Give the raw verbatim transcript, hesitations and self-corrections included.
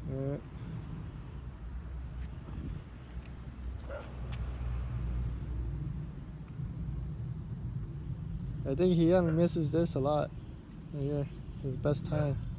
Yeah. I think he young misses this a lot. Right here, his best time.